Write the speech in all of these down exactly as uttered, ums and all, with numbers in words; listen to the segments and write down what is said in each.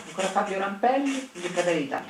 Ancora Fabio Rampelli, di Fratelli d'Italia.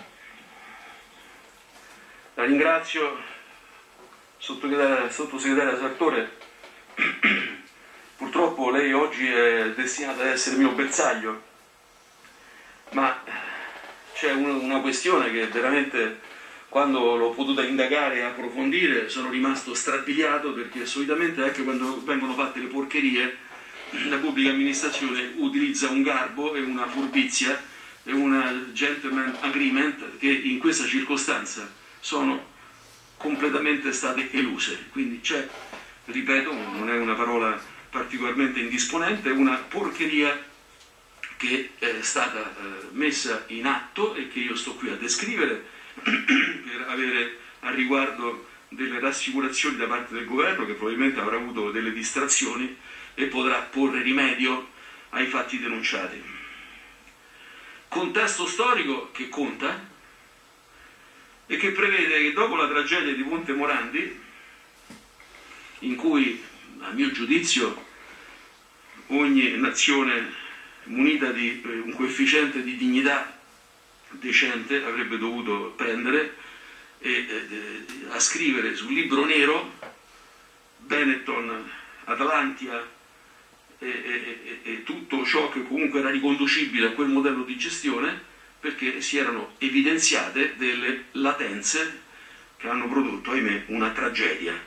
La ringrazio, sottosegretaria, sottosegretaria Sartore. Purtroppo lei oggi è destinata ad essere mio bersaglio, ma c'è una questione che veramente, quando l'ho potuta indagare e approfondire, sono rimasto strabiliato, perché solitamente anche quando vengono fatte le porcherie la pubblica amministrazione utilizza un garbo e una furbizia e un gentleman agreement che in questa circostanza sono completamente state eluse. Quindi c'è, ripeto, non è una parola particolarmente indisponente, è una porcheria che è stata eh, messa in atto e che io sto qui a descrivere per avere a riguardo delle rassicurazioni da parte del governo, che probabilmente avrà avuto delle distrazioni e potrà porre rimedio ai fatti denunciati. Contesto storico che conta e che prevede che dopo la tragedia di Ponte Morandi, in cui a mio giudizio ogni nazione munita di un coefficiente di dignità decente avrebbe dovuto prendere e eh, ascrivere sul libro nero Benetton, Atlantia e, e, e tutto ciò che comunque era riconducibile a quel modello di gestione, perché si erano evidenziate delle latenze che hanno prodotto, ahimè, una tragedia.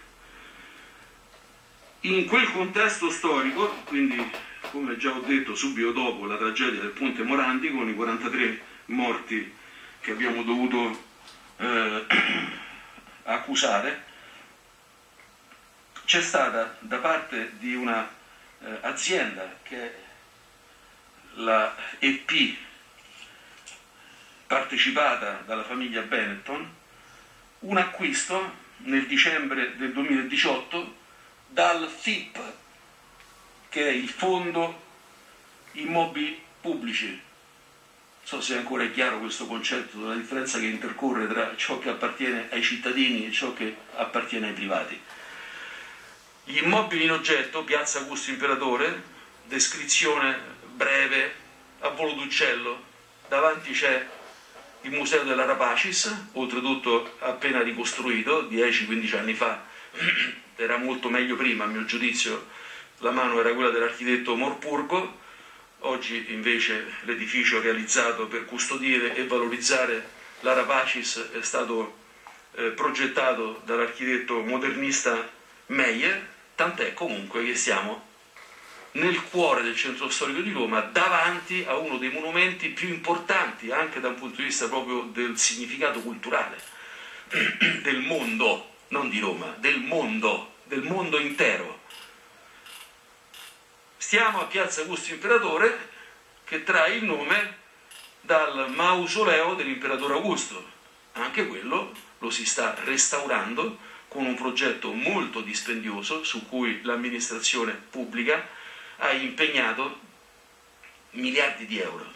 In quel contesto storico, quindi come già ho detto subito dopo la tragedia del Ponte Morandi, con i quarantatré morti che abbiamo dovuto eh, accusare, c'è stata da parte di una eh, azienda che è la E P, partecipata dalla famiglia Benetton, un acquisto nel dicembre del duemiladiciotto dal F I P, che è il Fondo Immobili Pubblici. Non so se è ancora chiaro questo concetto della differenza che intercorre tra ciò che appartiene ai cittadini e ciò che appartiene ai privati. Gli immobili in oggetto, Piazza Augusto Imperatore, descrizione breve a volo d'uccello, davanti c'è il Museo della Rapacis, oltretutto appena ricostruito, dieci quindici anni fa, era molto meglio prima, a mio giudizio la mano era quella dell'architetto Morpurgo. Oggi invece l'edificio realizzato per custodire e valorizzare la Rapacis è stato eh, progettato dall'architetto modernista Meyer, tant'è comunque che siamo nel cuore del centro storico di Roma, davanti a uno dei monumenti più importanti anche da un punto di vista proprio del significato culturale del mondo, non di Roma, del mondo, del mondo intero. Stiamo a Piazza Augusto Imperatore, che trae il nome dal mausoleo dell'imperatore Augusto. Anche quello lo si sta restaurando con un progetto molto dispendioso su cui l'amministrazione pubblica ha impegnato miliardi di euro.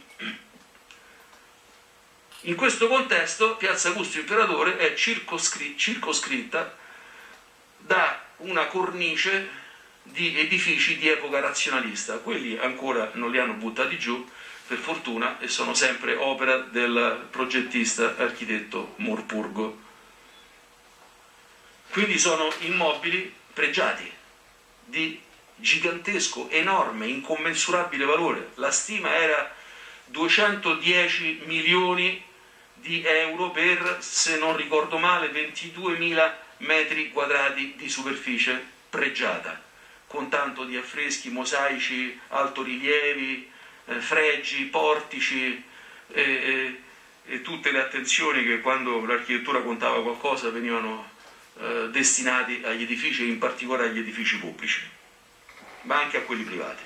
In questo contesto Piazza Augusto Imperatore è circoscri- circoscritta da una cornice di edifici di epoca razionalista. Quelli ancora non li hanno buttati giù, per fortuna, e sono sempre opera del progettista architetto Morpurgo. Quindi sono immobili pregiati di gigantesco, enorme, incommensurabile valore. La stima era duecentodieci milioni di euro per, se non ricordo male, ventiduemila metri quadrati di superficie pregiata, con tanto di affreschi, mosaici, altorilievi, eh, fregi, portici e, e, e tutte le attenzioni che quando l'architettura contava qualcosa venivano eh, destinati agli edifici e in particolare agli edifici pubblici, ma anche a quelli privati.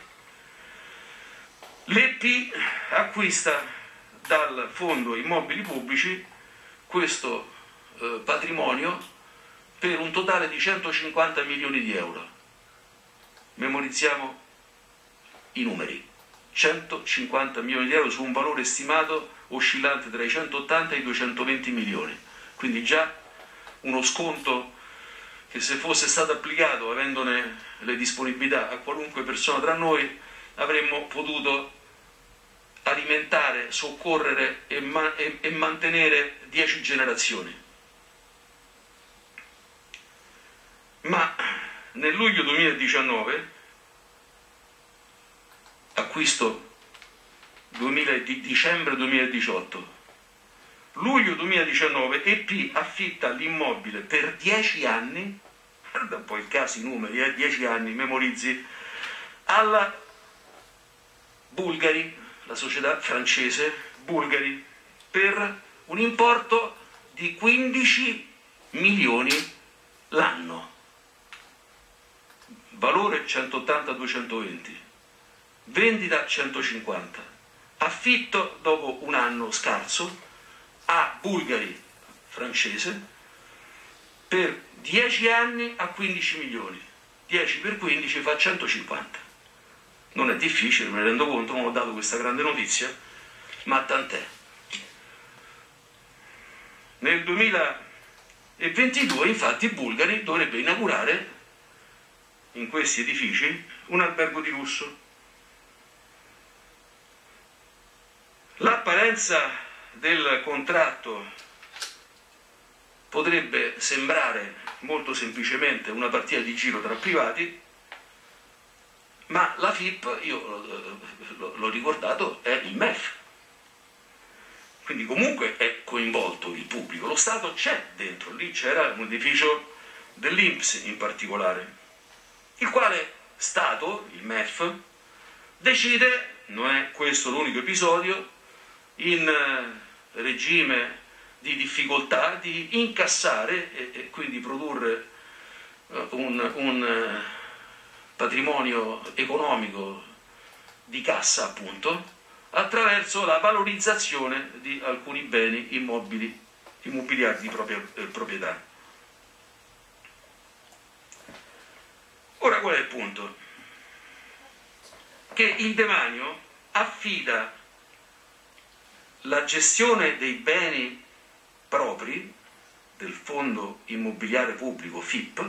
L'E P acquista dal Fondo Immobili Pubblici questo eh, patrimonio per un totale di centocinquanta milioni di euro. Memorizziamo i numeri: centocinquanta milioni di euro su un valore stimato oscillante tra i centottanta e i duecentoventi milioni. Quindi già uno sconto che, se fosse stato applicato avendone le disponibilità a qualunque persona tra noi, avremmo potuto alimentare, soccorrere e, ma e, e mantenere dieci generazioni. Ma nel luglio duemiladiciannove, acquisto duemila, di dicembre duemiladiciotto, luglio duemiladiciannove, E P affitta l'immobile per dieci anni, guarda un po' il caso, i numeri, eh, dieci anni, memorizzi, alla Bulgari, la società francese Bulgari, per un importo di quindici milioni l'anno, valore centottanta duecentoventi, vendita centocinquanta, affitto dopo un anno scarso a Bulgari francese per dieci anni a quindici milioni, dieci per quindici fa centocinquanta. Non è difficile, me ne rendo conto, non ho dato questa grande notizia, ma tant'è. Nel duemilaventidue, infatti, Bulgari dovrebbe inaugurare in questi edifici un albergo di lusso. L'apparenza del contratto potrebbe sembrare molto semplicemente una partita di giro tra privati, ma la F I P, io l'ho ricordato, è il M E F. Quindi comunque è coinvolto il pubblico, lo Stato c'è dentro, lì c'era un edificio dell'I N P S in particolare, il quale Stato, il M E F, decide, non è questo l'unico episodio, in regime di difficoltà, di incassare e, e quindi produrre un, un patrimonio economico di cassa, appunto, attraverso la valorizzazione di alcuni beni immobili, immobiliari di propria eh, proprietà. Ora qual è il punto? Che il demanio affida la gestione dei beni propri del Fondo Immobiliare Pubblico F I P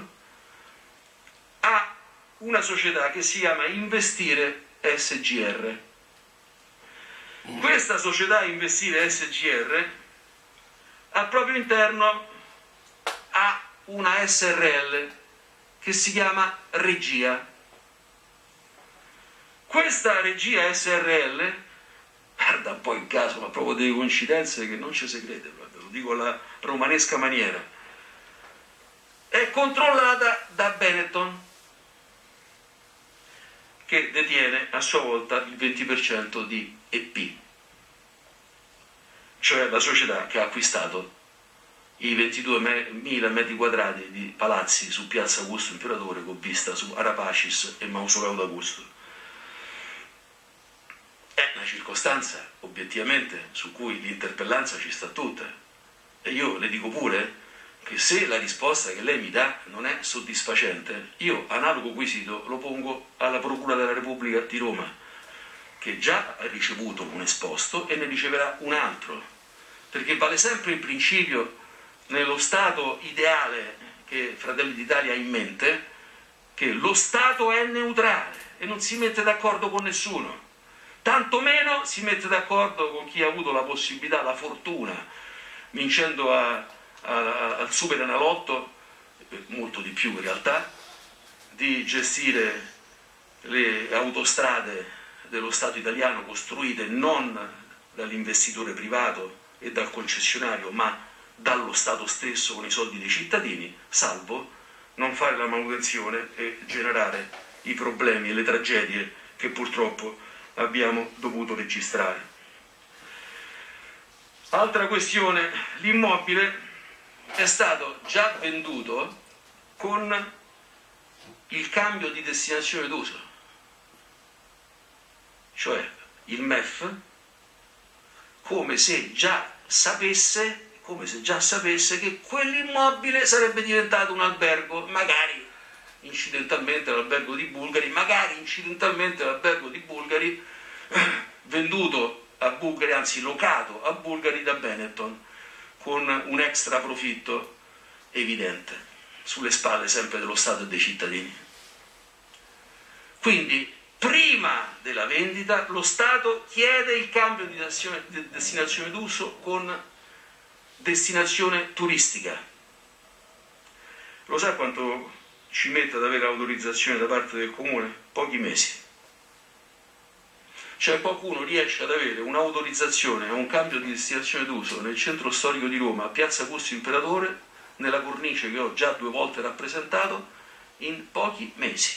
a una società che si chiama Investire S G R. Questa società Investire S G R al proprio interno ha una S R L che si chiama Regia. Questa Regia S R L, guarda un po' il caso, ma proprio delle coincidenze che non ci si crede, lo dico alla romanesca maniera, è controllata da Benetton, che detiene a sua volta il venti per cento di E P, cioè la società che ha acquistato i ventiduemila metri quadrati di palazzi su Piazza Augusto Imperatore con vista su Arapacis e Mausoleo d'Augusto. È una circostanza obiettivamente su cui l'interpellanza ci sta tutta, e io le dico pure che se la risposta che lei mi dà non è soddisfacente, io analogo quesito lo pongo alla Procura della Repubblica di Roma, che già ha ricevuto un esposto e ne riceverà un altro, perché vale sempre il principio, nello Stato ideale che Fratelli d'Italia ha in mente, che lo Stato è neutrale e non si mette d'accordo con nessuno, tanto meno si mette d'accordo con chi ha avuto la possibilità, la fortuna, vincendo a al Super Enalotto, molto di più in realtà, di gestire le autostrade dello Stato italiano costruite non dall'investitore privato e dal concessionario, ma dallo Stato stesso con i soldi dei cittadini, salvo non fare la manutenzione e generare i problemi e le tragedie che purtroppo abbiamo dovuto registrare. Altra questione, l'immobile è stato già venduto con il cambio di destinazione d'uso, cioè il M E F come se già sapesse, come se già sapesse che quell'immobile sarebbe diventato un albergo, magari incidentalmente l'albergo di Bulgari, magari incidentalmente l'albergo di Bulgari venduto a Bulgari, anzi locato a Bulgari da Benetton, con un extra profitto evidente, sulle spalle sempre dello Stato e dei cittadini. Quindi prima della vendita lo Stato chiede il cambio di destinazione d'uso con destinazione turistica. Lo sa quanto ci mette ad avere l'autorizzazione da parte del comune? Pochi mesi. Cioè qualcuno riesce ad avere un'autorizzazione a un cambio di destinazione d'uso nel centro storico di Roma, a Piazza Corso Imperatore, nella cornice che ho già due volte rappresentato, in pochi mesi.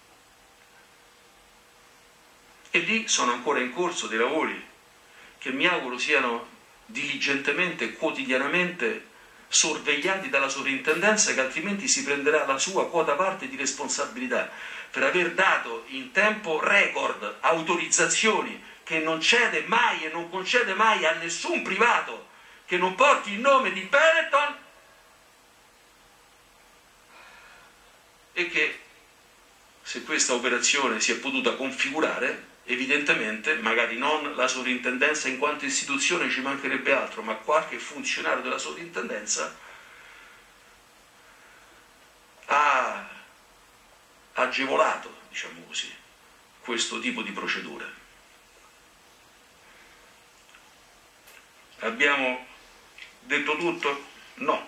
E lì sono ancora in corso dei lavori che mi auguro siano diligentemente e quotidianamente sorvegliati dalla sovrintendenza, che altrimenti si prenderà la sua quota parte di responsabilità per aver dato in tempo record autorizzazioni che non cede mai e non concede mai a nessun privato che non porti il nome di Benetton, e che, se questa operazione si è potuta configurare, evidentemente magari non la sovrintendenza in quanto istituzione, ci mancherebbe altro, ma qualche funzionario della sovrintendenza ha agevolato, diciamo così, questo tipo di procedure. Abbiamo detto tutto? No,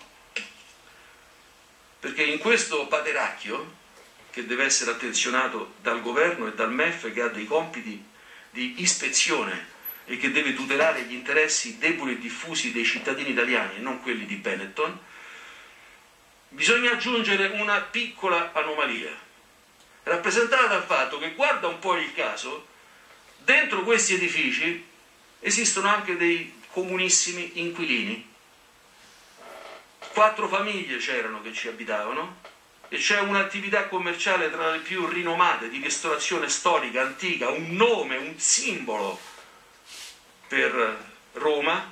perché in questo pateracchio, che deve essere attenzionato dal governo e dal M E F, che ha dei compiti di ispezione e che deve tutelare gli interessi deboli e diffusi dei cittadini italiani e non quelli di Benetton, bisogna aggiungere una piccola anomalia, rappresentata dal fatto che, guarda un po' il caso, dentro questi edifici esistono anche dei comunissimi inquilini. Quattro famiglie c'erano che ci abitavano, e c'è un'attività commerciale tra le più rinomate di ristorazione storica, antica, un nome, un simbolo per Roma,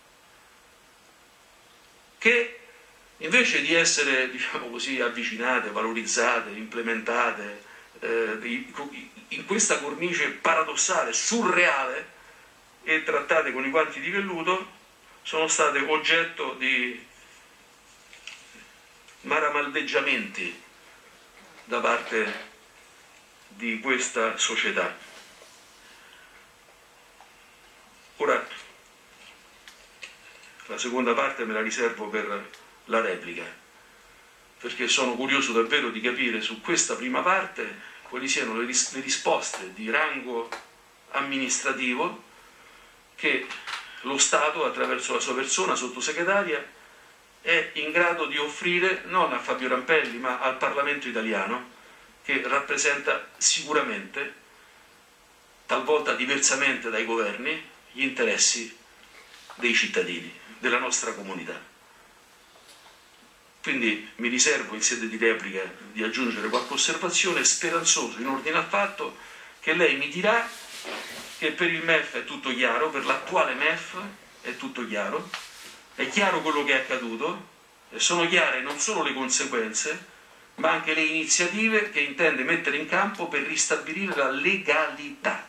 che invece di essere, diciamo così, avvicinate, valorizzate, implementate eh, in questa cornice paradossale, surreale, e trattate con i guanti di velluto, sono state oggetto di maramaldeggiamenti da parte di questa società. Ora, la seconda parte me la riservo per la replica, perché sono curioso davvero di capire su questa prima parte quali siano le, ris- le risposte di rango amministrativo che lo Stato, attraverso la sua persona sottosegretaria, è in grado di offrire non a Fabio Rampelli ma al Parlamento italiano, che rappresenta sicuramente, talvolta diversamente dai governi, gli interessi dei cittadini, della nostra comunità. Quindi mi riservo in sede di replica di aggiungere qualche osservazione, speranzoso in ordine al fatto che lei mi dirà che per il M E F è tutto chiaro, per l'attuale M E F è tutto chiaro, è chiaro quello che è accaduto e sono chiare non solo le conseguenze, ma anche le iniziative che intende mettere in campo per ristabilire la legalità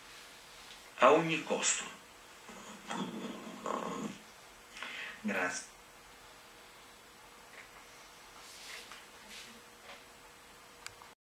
a ogni costo. Grazie.